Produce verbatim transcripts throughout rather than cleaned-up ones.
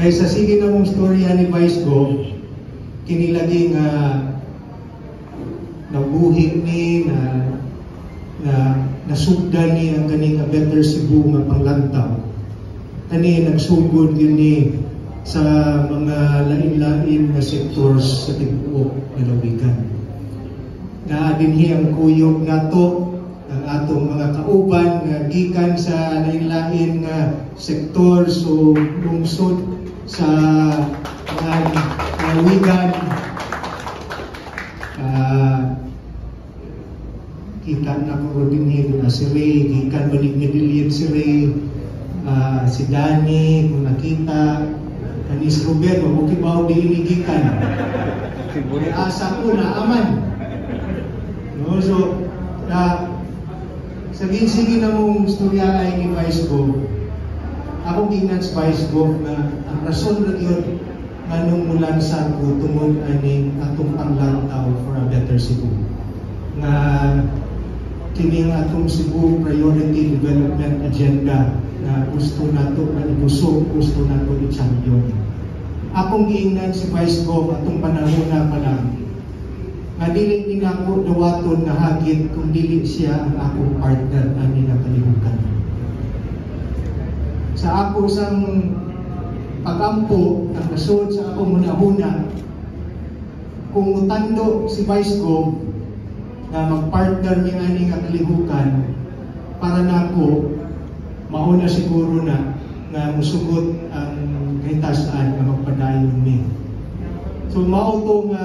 Kaya sa sige na mong storya ni Vice Gov, kinilaging uh, nabuhi ni na na nasugdan ni ang kaning Better Cebu nga panglantaw. Kani nagsugod yun ni sa mga lain-lain na sectors sa tibuok na lawigan. Naadinhi ang kuyog nato ang atong mga kauban nga gikan sa lain-lain nga sectors o lungsod sa mga lawigan. Uh, kita na ko din na si Ray, gikan manig-nidilian si Ray, uh, si Danny, kung nakita, kanis Robert, mabukibaw di inigikan. May asa ko na aman. No? So, uh, saging-sige na mong istorya ay ni Vice Gov, akong ginan sa Vice Gov na ang rason na yun nganong mulan sa ko tungod aning atong panglantaw for a better Cebu. Na kining atong Cebu Priority Development Agenda na gusto nato na ibusog, gusto nato i-champion. Akong giingnan si Vice Gov atong panahon na pa lang nga dili ni ako dawaton na hagit kung dili siya ang akong partner ani na kalihukan. Sa ako sang pagampo ang nasod sa akong hunahuna, kung utando si Vice Gov na mag-partner ni ani nga kalihukan, para nako mauna siguro na na musugot ang kahitasan nga magpadayon ni. So mao to nga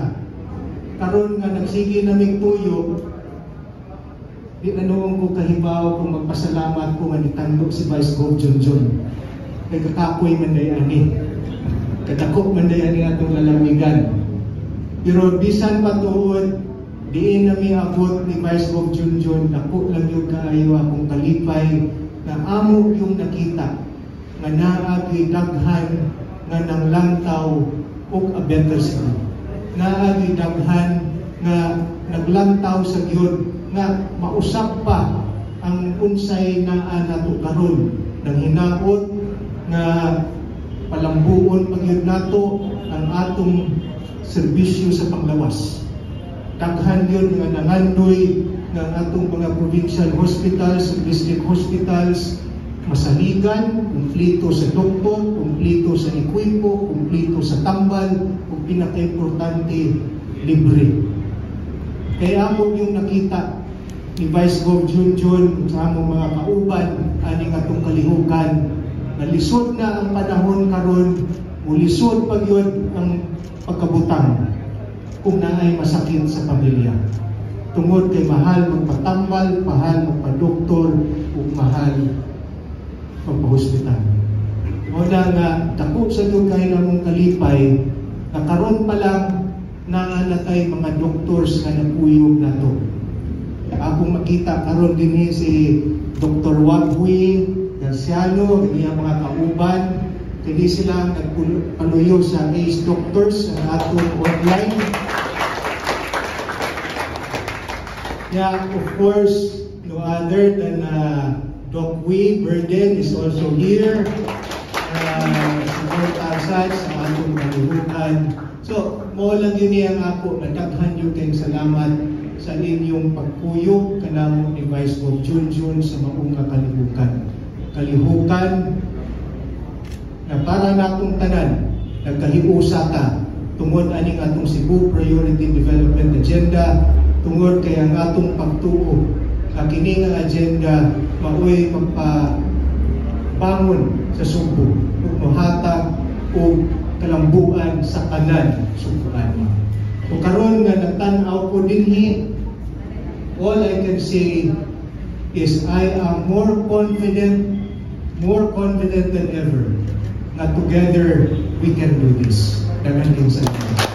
karon nga nagsige naming tuyo, di na noong ko kahibaw kung magpasalamat ko nga nitandog si Vice Gov Junjun. Kay kakapoy man day ani, kadako man day ani atong lalawigan. Pero bisan pa tuod, diin na mi abot ni Vice Gov Junjun, dako lang yung kaayo akong kalipay na amo yung nakita nga naagi daghan nga nang lantaw og a better Cebu. Naagi daghan nga naglantaw sa gyud nga mausap pa ang unsay naa nato karon nang hinaot nga palambuon pagyud nato ang atong serbisyo sa panglawas. Daghan yun nga nangandoy ng atong mga provincial hospitals, district hospitals, masaligan, kumplito sa doktor, kumplito sa ekwipo, kumplito sa tambal, ug pinaka-importante, libre. Kaya mo yung nakita ni Vice Gov Junjun sa among mga kauban aning atong kalihukan, nalisod na ang panahon karon, mulisod pa yun ang pagkabutang kung naay masakit sa pamilya. Tungod kay mahal magpatambal, mahal magpadoktor, ug mahal magpahospital. Muna nga, dako sa dugay na mong kalipay, na karon pa lang nanganatay mga doktors na nagpuyog na to. Akong makita karon din si Doctor Wagwi Garciano, ganyan mga kauban, hindi sila nagpaluyo sa Ace Doctors sa atong online. Yeah, of course, no other than uh, Doc Wee Burden is also here. Uh, support asad sa atong kalihukan. So, mo lang yun ang ako, nadaghan yun kayong salamat sa inyong pagpuyog kanamo ni Vice Gov Junjun sa maong kalihukan. Kalihukan na para natong tanan, nagkahiusa ta tungod aning atong Cebu Priority Development Agenda, tungod kay ang atong pagtuo na kini nga agenda maoy magpabangon sa Cebu ug mahatag og kalambuan sa kanan Cebuan. So karon nga nagtan-aw ko dinhi, all I can say is I am more confident, more confident than ever na together we can do this. Daghang salamat.